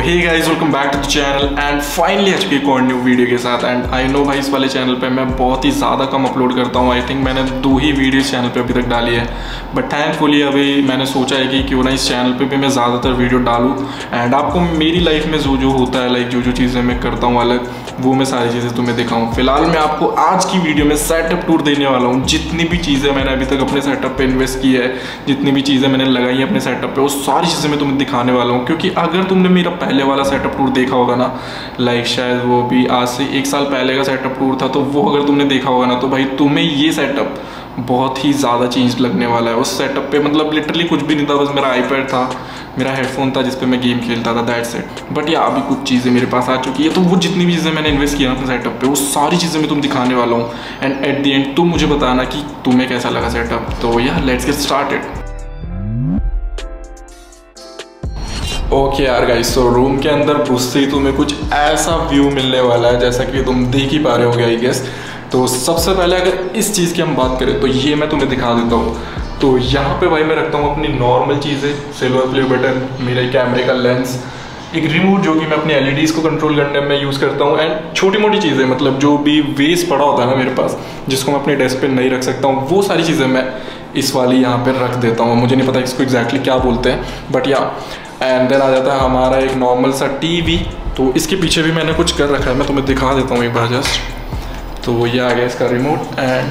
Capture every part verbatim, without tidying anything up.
Hey guys, welcome back to the channel and finally आ चुकी एक और न्यू वीडियो के साथ। एंड आई नो भाई, इस वाले चैनल पे मैं बहुत ही ज़्यादा कम अपलोड करता हूँ। आई थिंक मैंने दो ही वीडियो इस चैनल पे अभी तक डाली है, बट थैंकफुली अभी मैंने सोचा है कि क्यों ना इस चैनल पे भी मैं ज़्यादातर वीडियो डालूँ एंड आपको मेरी लाइफ में जो जो होता है, लाइक जो जो चीज़ें मैं करता हूँ अलग, वो मैं सारी चीज़ें तुम्हें दिखाऊँ। फिलहाल मैं आपको आज की वीडियो में सेटअप टूर देने वाला हूँ। जितनी भी चीज़ें मैंने अभी तक अपने सेटअप पे इन्वेस्ट की है, जितनी भी चीज़ें मैंने लगाई है अपने सेटअप पे, वो सारी चीज़ें मैं तुम्हें दिखाने वाला हूँ। क्योंकि अगर तुमने मेरा पहले वाला सेटअप टूर देखा होगा ना, लाइक शायद वो भी आज से एक साल पहले का सेटअप टूर था, तो वो अगर तुमने देखा होगा ना, तो भाई तुम्हें ये सेटअप बहुत ही ज़्यादा चेंज लगने वाला है। उस सेटअप पे मतलब लिटरली कुछ भी नहीं था, बस मेरा आईपैड था, मेरा हेडफोन था जिस पे मैं गेम खेलता था, दैट्स इट। बट या अभी कुछ चीज़ें मेरे पास आ चुकी है, तो वो जितनी भी चीज़ें मैंने इन्वेस्ट किया अपने सेटअप पे, वो सारी चीज़ें मैं तुम दिखाने वाला हूँ। एंड एट द एंड तुम मुझे बताना कि तुम्हें कैसा लगा सेटअप। तो yeah let's get started. Okay यार गाइस, तो रूम के अंदर घुसते ही तुम्हें कुछ ऐसा व्यू मिलने वाला है जैसा कि तुम देख ही पा रहे होगे आई गेस। तो सबसे पहले अगर इस चीज़ की हम बात करें तो ये मैं तुम्हें दिखा देता हूँ। तो यहाँ पे भाई मैं रखता हूँ अपनी नॉर्मल चीज़ें, सिल्वर प्ले बटन, मेरे कैमरे का लेंस, एक रिमोट जो कि मैं अपनी एल ई डीज़ को कंट्रोल करने में यूज़ करता हूँ, एंड छोटी मोटी चीज़ें, मतलब जो भी वेस्ट पड़ा होता है ना मेरे पास, जिसको मैं अपने डेस्क पे नहीं रख सकता हूँ, वो सारी चीज़ें मैं इस वाली यहाँ पर रख देता हूँ। मुझे नहीं पता इसको एग्जैक्टली क्या बोलते हैं, बट या एंड देन आ जाता है हमारा एक नॉर्मल सा टीवी। तो इसके पीछे भी मैंने कुछ कर रखा है, मैं तुम्हें दिखा देता हूँ एक बार जस्ट। तो ये आ गया इसका रिमोट एंड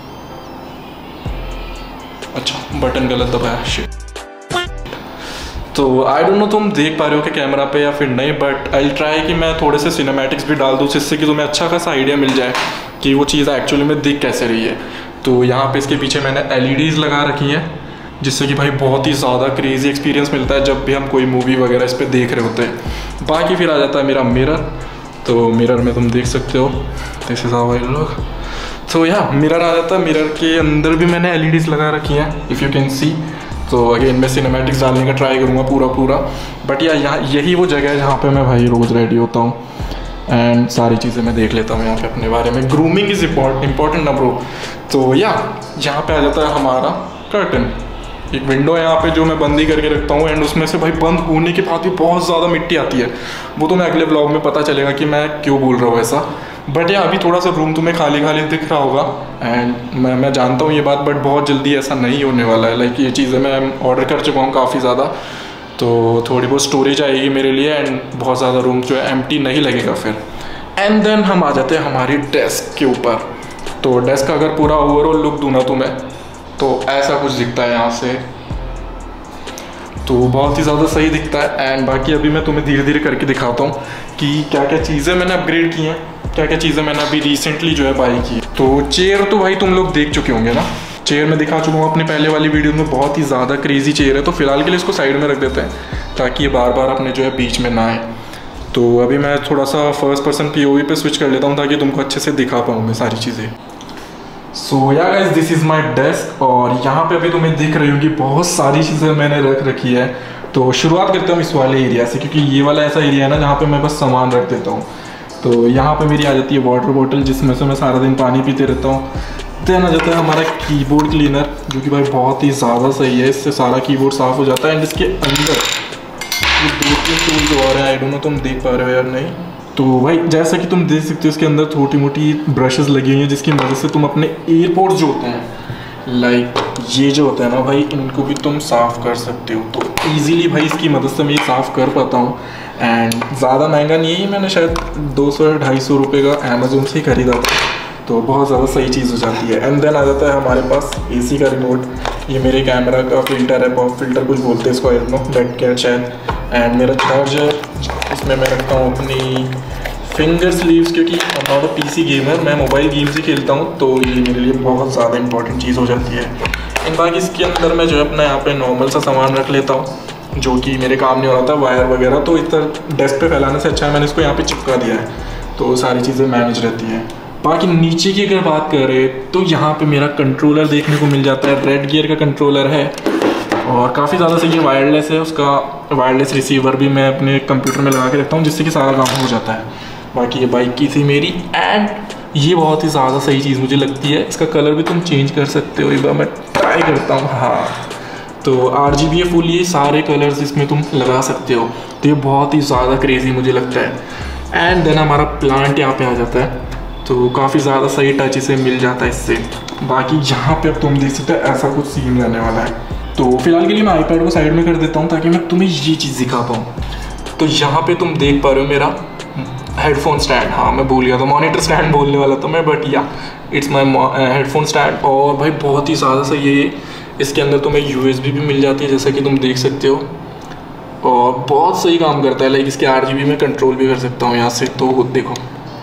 अच्छा बटन गलत दबाया, शिट। तो आई डोंट नो तुम देख पा रहे हो कि कैमरा पे या फिर नहीं, बट आई ट्राई कि मैं थोड़े से सिनेमैटिक्स भी डाल दूँ जिससे कि तुम्हें अच्छा खासा आइडिया मिल जाए कि वो चीज़ एक्चुअली में दिख कैसे रही है। तो यहाँ पे इसके पीछे मैंने एल ई डीज़ लगा रखी हैं, जिससे कि भाई बहुत ही ज़्यादा क्रेजी एक्सपीरियंस मिलता है जब भी हम कोई मूवी वगैरह इस पर देख रहे होते हैं। बाकी फिर आ जाता है मेरा मिरर। तो मिरर में तुम देख सकते हो, this is how I look. तो या मिरर आ जाता है, मिरर के अंदर भी मैंने एल ई डीज़ लगा रखी हैं, इफ़ यू कैन सी। तो अगेन मैं सिनेमैटिक्स डालने का ट्राई करूँगा पूरा पूरा, बट या यहाँ यही वो जगह है जहाँ पे मैं भाई रोज़ रेडी होता हूँ एंड सारी चीज़ें मैं देख लेता हूँ यहाँ पे अपने बारे में। ग्रूमिंग इज़ इम्पॉर्टेंट ना ब्रो। तो या यहाँ पे आ जाता है हमारा कर्टन, एक विंडो है यहाँ पे जो मैं बंद ही करके रखता हूँ, एंड उसमें से भाई बंद होने के बाद भी बहुत ज़्यादा मिट्टी आती है। वो तो मैं अगले ब्लॉग में पता चलेगा कि मैं क्यों बोल रहा हूँ ऐसा। बट या अभी थोड़ा सा रूम तुम्हें खाली खाली दिख रहा होगा, एंड मैं मैं जानता हूँ ये बात, बट बहुत जल्दी ऐसा नहीं होने वाला है। लाइक ये चीज़ें मैं ऑर्डर कर चुका हूँ काफ़ी ज़्यादा, तो थोड़ी बहुत स्टोरेज आएगी मेरे लिए एंड बहुत ज़्यादा रूम जो है एम्प्टी नहीं लगेगा फिर। एंड देन हम आ जाते हैं हमारी डेस्क के ऊपर। तो डेस्क का अगर पूरा ओवरऑल लुक दूँ ना तुम्हें, तो ऐसा कुछ दिखता है यहाँ से, तो बहुत ही ज़्यादा सही दिखता है। एंड बाकी अभी मैं तुम्हें धीरे धीरे करके दिखाता हूँ कि क्या क्या चीज़ें मैंने अपग्रेड की हैं, क्या क्या चीज़ें मैंने अभी रिसेंटली जो है बाई की। तो चेयर तो भाई तुम लोग देख चुके होंगे ना, चेयर में दिखा चुका हूँ अपनी पहले वाली वीडियो में, बहुत ही ज़्यादा क्रेजी चेयर है। तो फिलहाल के लिए इसको साइड में रख देते हैं ताकि ये बार बार अपने जो है बीच में ना आए। तो अभी मैं थोड़ा सा first person P O V पे स्विच कर लेता हूँ ताकि तुमको अच्छे से दिखा पाऊँ मैं सारी चीज़ें। So yeah guys, this is my desk, और यहाँ पे अभी तुम्हें दिख रही होगी बहुत सारी चीज़ें मैंने रख रखी है। तो शुरुआत करते हैं इस वाले एरिया से, क्योंकि ये वाला ऐसा एरिया है ना जहाँ पे मैं बस सामान रख देता हूँ। तो यहाँ पे मेरी आ जाती है वाटर बॉटल, जिसमें से मैं सारा दिन पानी पीते रहता हूँ। देन आ जाता है हमारा कीबोर्ड क्लीनर, जो कि भाई बहुत ही ज़्यादा सही है, इससे सारा कीबोर्ड साफ़ हो जाता है। एंड इसके अंदर ये दो तीन टूल्स और हैं, आई डोंट नो तुम देख पा रहे हो यार नहीं। तो भाई जैसा कि तुम देख सकते हो, इसके अंदर छोटी मोटी ब्रशेस लगी हुई हैं, जिसकी मदद से तुम अपने एयरपोर्ट्स जो होते हैं, लाइक ये जो होता है ना भाई, इनको भी तुम साफ़ कर सकते हो। तो इजीली भाई इसकी मदद से मैं ये साफ़ कर पाता हूँ। एंड ज़्यादा महंगा नहीं है, मैंने शायद दो सौ या ढाई सौ रुपये का अमेज़ोन से ही खरीदा था, तो बहुत ज़्यादा सही चीज़ हो जाती है। एंड देन आ जाता है हमारे पास ए सी का रिमोट, ये मेरे कैमरा का फिल्टर है, पॉप फिल्टर कुछ बोलते हैं इसको, I don't know, bed care शायद। एंड मेरा चार्जर, इसमें मैं रखता हूँ अपनी फिंगर स्लीव्स, क्योंकि I am not a PC gamer, मैं मोबाइल गेम्स ही खेलता हूँ, तो ये मेरे लिए बहुत ज़्यादा इंपॉर्टेंट चीज़ हो जाती है। इन बाकी इसके अंदर मैं जो है अपना यहाँ पे नॉर्मल सा सामान रख लेता हूँ, जो कि मेरे काम नहीं हो रहा था, वायर वगैरह। तो इधर डेस्क पे फैलाने से अच्छा है मैंने इसको यहाँ पे चिपका दिया है, तो सारी चीज़ें मैनेज रहती हैं। बाकी नीचे की अगर बात करें तो यहाँ पे मेरा कंट्रोलर देखने को मिल जाता है, रेड गियर का कंट्रोलर है, और काफ़ी ज़्यादा सही है, वायरलेस है। उसका वायरलेस रिसीवर भी मैं अपने कंप्यूटर में लगा के रखता हूँ, जिससे कि सारा काम हो जाता है। बाकी ये बाइक की थी मेरी, एंड ये बहुत ही ज़्यादा सही चीज़ मुझे लगती है, इसका कलर भी तुम चेंज कर सकते हो। एक बार मैं ट्राई करता हूँ, हाँ तो आर जी बी है फुल, ये सारे कलर्स इसमें तुम लगा सकते हो। तो ये बहुत ही ज़्यादा क्रेजी मुझे लगता है। एंड देन हमारा प्लांट यहाँ पे आ जाता है, तो काफ़ी ज़्यादा सही टच इसे मिल जाता है इससे। बाकी यहाँ पे अब तुम देख सकते हो ऐसा कुछ सीन रहने वाला है। तो फिलहाल के लिए मैं आईपैड को साइड में कर देता हूँ ताकि मैं तुम्हें ये चीज़ दिखा पाऊँ। तो यहाँ पे तुम देख पा रहे हो मेरा हेडफोन स्टैंड, हाँ मैं भूल गया था, मॉनिटर स्टैंड बोलने वाला था मैं, बट या इट्स माई हेडफोन स्टैंड। और भाई बहुत ही ज़्यादा सही है। इसके अंदर तुम्हें यू एस बी भी मिल जाती है जैसा कि तुम देख सकते हो, और बहुत सही काम करता है। लाइक इसके आर जी बी में कंट्रोल भी कर सकता हूँ यहाँ से। तो देखो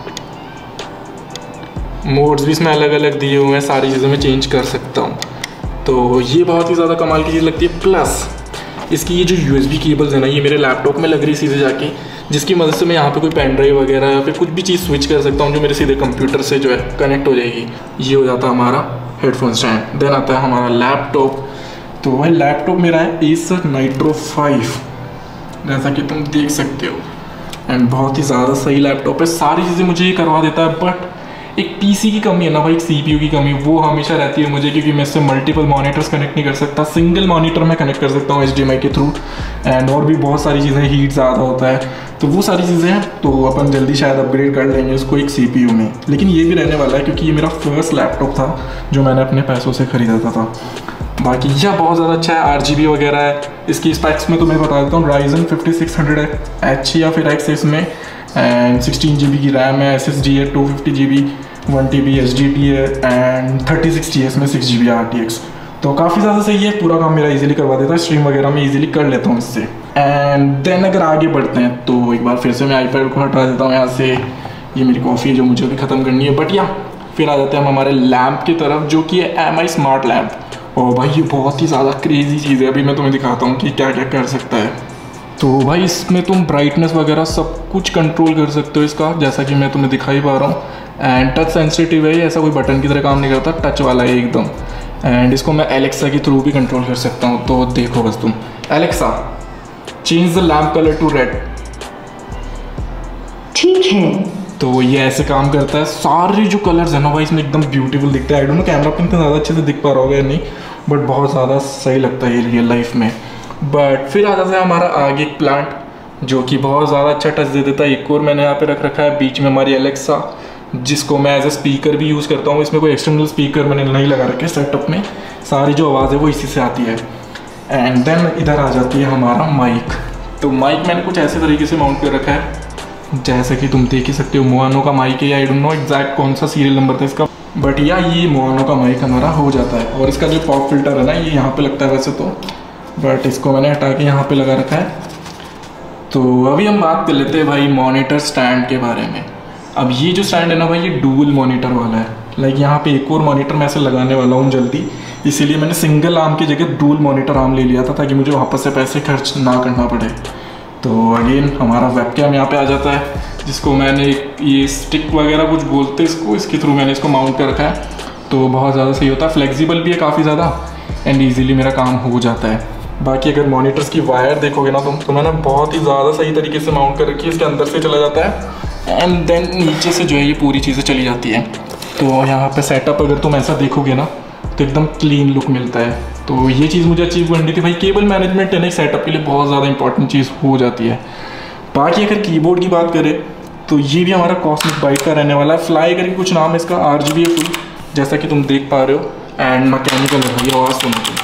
मोड्स भी इसमें अलग अलग दिए हुए हैं, सारी चीज़ें मैं चेंज कर सकता हूँ। तो ये बहुत ही ज़्यादा कमाल की चीज़ लगती है। प्लस इसकी ये जो यू एस बी केबल्स है ना, ये मेरे लैपटॉप में लग रही सीधे जाके, जिसकी मदद से मैं यहाँ पे कोई पेन ड्राइव वगैरह या फिर कुछ भी चीज़ स्विच कर सकता हूँ जो मेरे सीधे कंप्यूटर से जो है कनेक्ट हो जाएगी। ये हो जाता है हमारा हेडफोन स्टैंड। देन आता है हमारा लैपटॉप। तो भाई लैपटॉप मेरा है एसर नाइट्रो फाइव, जैसा कि तुम देख सकते हो। एंड बहुत ही ज़्यादा सही लैपटॉप है, सारी चीज़ें मुझे ये करवा देता है। बट एक पीसी की कमी है ना भाई, एक सीपीयू की कमी, वो हमेशा रहती है मुझे, क्योंकि मैं इससे मल्टीपल मॉनिटर्स कनेक्ट नहीं कर सकता। सिंगल मॉनिटर में कनेक्ट कर सकता हूँ एचडीएमआई के थ्रू। एंड और भी बहुत सारी चीज़ें, हीट ज़्यादा होता है, तो वो सारी चीज़ें हैं। तो अपन जल्दी शायद अपग्रेड कर लेंगे उसको एक सीपीयू में। लेकिन ये भी रहने वाला है क्योंकि ये मेरा फर्स्ट लैपटॉप था जो मैंने अपने पैसों से ख़रीदा था। बाकी यह बहुत ज़्यादा अच्छा है, आर जी बी वगैरह है। इसकी स्पेक्स में तो मैं बता देता हूँ, Ryzen fifty six hundred H या फिर एक्स इसमें, एंड सिक्सटीन जी बी की रैम है, एस एस डी है two fifty G B, one T B H D T है, एंड थर्टी सिक्स टी है इसमें, six G B R T X. तो काफ़ी ज़्यादा सही है, पूरा काम मेरा इजीली करवा देता है, स्ट्रीम वगैरह में इजीली कर लेता हूँ इससे। एंड देन अगर आगे बढ़ते हैं तो एक बार फिर से मैं आईपैड को हटा देता हूँ यहाँ से। ये मेरी कॉफ़ी है जो मुझे भी ख़त्म करनी है। बट या फिर आ जाते हैं हम हमारे लैम्प की तरफ, जो कि है एम आई स्मार्ट लैम्प। और भाई ये बहुत ही ज़्यादा क्रेजी चीज़ है, अभी मैं तुम्हें दिखाता हूँ कि क्या क्या कर सकता है। तो भाई इसमें तुम ब्राइटनेस वगैरह सब कुछ कंट्रोल कर सकते हो इसका, जैसा कि मैं तुम्हें दिखा ही पा रहा हूँ। एंड टच सेंसिटिव है, ऐसा कोई बटन की तरह काम नहीं करता, टच वाला है एकदम। एंड इसको मैं एलेक्सा के थ्रू भी कंट्रोल कर सकता हूँ। तो देखो बस तुम, Alexa change the lamp colour to red. ठीक है। तो ये ऐसे काम करता है। सारे जो कलर्स है ना भाई इसमें एकदम ब्यूटीफुल दिखता है। आई डोंट नो कैमरा पे इतना ज़्यादा अच्छे से दिख पा रहा होगा या नहीं, बट बहुत ज़्यादा सही लगता है ये रियल लाइफ में। बट फिर आ जाता है हमारा आगे एक प्लांट, जो कि बहुत ज़्यादा अच्छा टच दे देता है। एक और मैंने यहाँ पे रख रखा है बीच में हमारी एलेक्सा, जिसको मैं एज ए स्पीकर भी यूज़ करता हूँ। इसमें कोई एक्सटर्नल स्पीकर मैंने नहीं लगा रखे सेटअप में, सारी जो आवाज़ है वो इसी से आती है। एंड देन इधर आ जाती है हमारा माइक। तो माइक मैंने कुछ ऐसे तरीके से माउंट कर रखा है, जैसे कि तुम देख ही सकते हो। मोआनो का माइक है, आई डोंट नो एग्जैक्ट कौन सा सीरियल नंबर था इसका, बट या ये मोआनो का माइक हमारा हो जाता है। और इसका जो पॉप फिल्टर है ना, ये यहाँ पे लगता है वैसे तो, बट इसको मैंने हटा के यहाँ पे लगा रखा है। तो अभी हम बात कर लेते हैं भाई मॉनिटर स्टैंड के बारे में। अब ये जो स्टैंड है ना भाई, ये डुअल मॉनिटर वाला है। लाइक यहाँ पे एक और मॉनिटर मैं ऐसे लगाने वाला हूँ जल्दी, इसीलिए मैंने सिंगल आर्म की जगह डुअल मॉनिटर आर्म ले लिया था, ताकि मुझे वापस से पैसे खर्च ना करना पड़े। तो अगेन हमारा वेबकैम यहाँ पे आ जाता है, जिसको मैंने ये स्टिक वगैरह कुछ बोलते हैं इसको, इसके थ्रू मैंने इसको माउंट कर रखा है। तो बहुत ज़्यादा सही होता है, फ्लेक्सिबल भी है काफ़ी ज़्यादा, एंड ईजिली मेरा काम हो जाता है। बाकी अगर मॉनिटर्स की वायर देखोगे ना तुम, तो मैंने बहुत ही ज़्यादा सही तरीके से माउंट कर रखी है। इसके अंदर से चला जाता है एंड देन नीचे से जो है ये पूरी चीज़ें चली जाती है। तो यहाँ पे सेटअप अगर तुम ऐसा देखोगे ना, तो एकदम क्लीन लुक मिलता है। तो ये चीज़ मुझे अचीव करनी थी भाई। केबल मैनेजमेंट है ना, सेटअप के लिए बहुत ज़्यादा इंपॉर्टेंट चीज़ हो जाती है। बाकी अगर कीबोर्ड की बात करें तो ये भी हमारा कॉस्मिक बाइट का रहने वाला है। फ्लाई करके कुछ नाम है इसका, आर जी बी है फुल, जैसा कि तुम देख पा रहे हो। एंड मैकेनिकल है, ये आवाज़ सुनो तुम,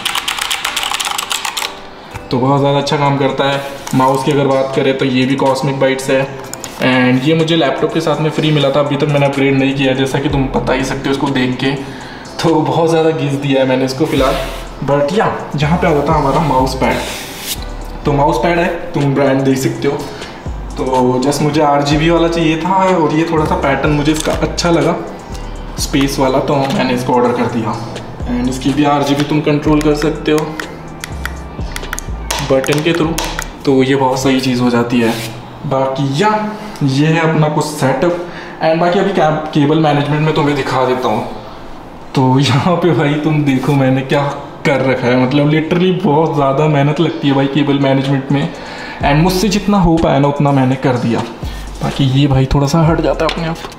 तो बहुत ज़्यादा अच्छा काम करता है। माउस की अगर बात करें तो ये भी कॉस्मिक बाइट्स है, एंड ये मुझे लैपटॉप के साथ में फ्री मिला था। अभी तक मैंने अपग्रेड नहीं किया, जैसा कि तुम बता ही सकते हो उसको देख के। तो बहुत ज़्यादा घिस दिया है मैंने इसको फ़िलहाल। बट या जहाँ पे आ जाता है हमारा माउस पैड, तो माउस पैड है, तुम ब्रांड देख सकते हो। तो जस्ट मुझे आर जी बी वाला चाहिए था, और ये थोड़ा सा पैटर्न मुझे इसका अच्छा लगा स्पेस वाला, तो मैंने इसको ऑर्डर कर दिया। एंड इसकी भी आर जी बी तुम कंट्रोल कर सकते हो बटन के थ्रू, तो ये बहुत सही चीज़ हो जाती है। बाकी या ये है अपना कुछ सेटअप। एंड बाकी अभी कैब केबल मैनेजमेंट में तुम्हें दिखा देता हूँ। तो यहाँ पे भाई तुम देखो मैंने क्या कर रखा है, मतलब लिटरली बहुत ज़्यादा मेहनत लगती है भाई केबल मैनेजमेंट में, एंड मुझसे जितना हो पाया ना उतना मैंने कर दिया। बाकी ये भाई थोड़ा सा हट जाता है अपने आप।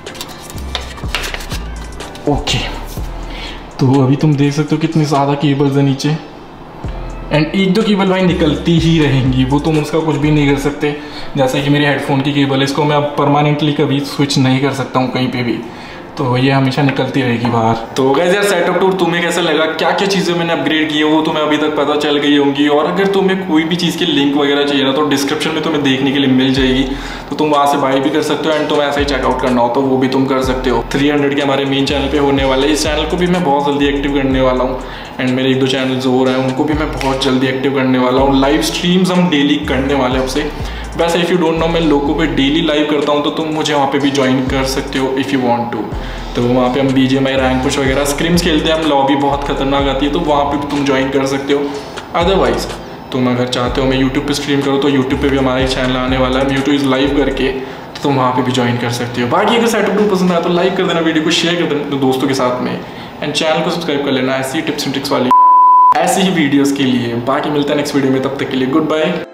ओके, तो अभी तुम देख सकते हो कितनी ज़्यादा केबल्स है नीचे। एंड एक दो केबल भाई निकलती ही रहेंगी, वो तुम उसका कुछ भी नहीं कर सकते। जैसे कि मेरे हेडफोन की केबल है, इसको मैं अब परमानेंटली कभी स्विच नहीं कर सकता हूँ कहीं पे भी, तो ये हमेशा निकलती रहेगी बाहर। तो गाइस यार सेटअप टूर तुम्हें कैसा लगा, क्या क्या चीज़ें मैंने अपग्रेड की है वो तुम्हें अभी तक पता चल गई होंगी। और अगर तुम्हें कोई भी चीज़ की लिंक वगैरह चाहिए ना तो डिस्क्रिप्शन में तुम्हें देखने के लिए मिल जाएगी, तो तुम वहाँ से बाय भी कर सकते हो। एंड तुम्हें ऐसा ही चेकआउट करना हो तो वो भी तुम कर सकते हो। थ्री हंड्रेड के हमारे मेन चैनल पे होने वाले, इस चैनल को भी मैं बहुत जल्दी एक्टिव करने वाला हूँ। एंड मेरे एक दो चैनल्स हो रहे हैं उनको भी मैं बहुत जल्दी एक्टिव करने वाला हूँ। लाइव स्ट्रीम्स हम डेली करने वाले हैं आपसे। वैसे इफ़ यू डोंट नो मैं लोगों पे डेली लाइव करता हूँ, तो तुम मुझे वहाँ पे भी ज्वाइन कर सकते हो इफ़ यू वांट टू। तो वहाँ पे हम B G M I rank push वगैरह स्क्रिम्स खेलते हैं हम, लॉबी बहुत खतरनाक आती है, तो वहाँ पे भी तुम ज्वाइन कर सकते हो। अदरवाइज तुम अगर चाहते हो मैं यूट्यूब पे स्ट्रीम करूँ तो यूट्यूब पे भी हमारा एक चैनल आने वाला है यूट्यूब इज़ लाइव करके, तो तुम वहाँ पे भी ज्वाइन कर सकते हो। बाकी अगर सेटअप टूर पसंद आया तो लाइक कर देना, वीडियो को शेयर कर देना दोस्तों के साथ में, एंड चैनल को सब्सक्राइब कर लेना ऐसी टिप्स एंड ट्रिक्स वाली ऐसी ही वीडियोज़ के लिए। बाकी मिलता है नेक्स्ट वीडियो में, तब तक के लिए गुड बाय।